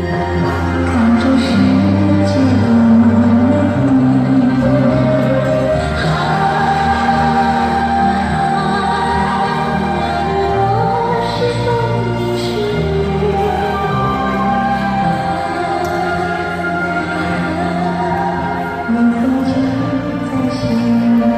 看这世界多么美丽。我是风一世，能否就在心里？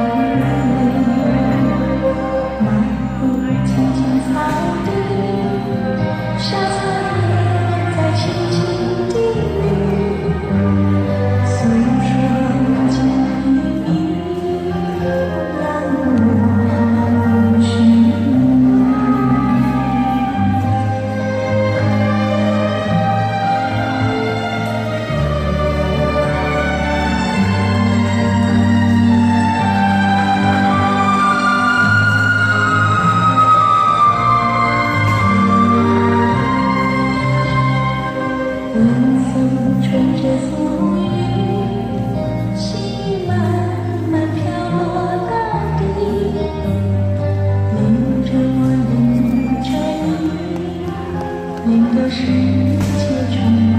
漫步青青草地，小草也在轻轻低语。所有说情意，让我寻觅。冷风吹着浮云，细慢慢飘落大地，淋着我，淋着你，淋得世界充满。